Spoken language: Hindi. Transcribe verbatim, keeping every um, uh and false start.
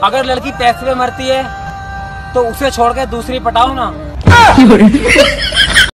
अगर लड़की पैसे पे मरती है तो उसे छोड़ के दूसरी पटाओ ना।